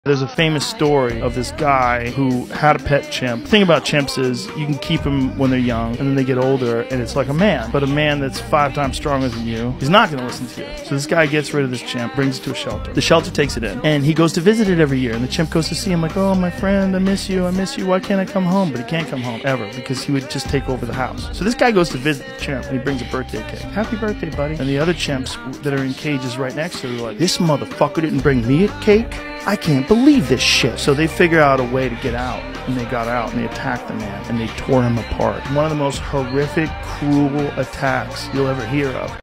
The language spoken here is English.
There's a famous story of this guy who had a pet chimp. The thing about chimps is you can keep them when they're young, and then they get older, and it's like a man. But a man that's 5 times stronger than you, he's not going to listen to you. So this guy gets rid of this chimp, brings it to a shelter. The shelter takes it in, and he goes to visit it every year. And the chimp goes to see him like, oh, my friend, I miss you. Why can't I come home? But he can't come home, ever, because he would just take over the house. So this guy goes to visit the chimp, and he brings a birthday cake. Happy birthday, buddy. And the other chimps that are in cages right next to it are like, this motherfucker didn't bring me a cake? I can't believe this shit. So they figure out a way to get out, and they got out, and they attacked the man, and they tore him apart. One of the most horrific, cruel attacks you'll ever hear of.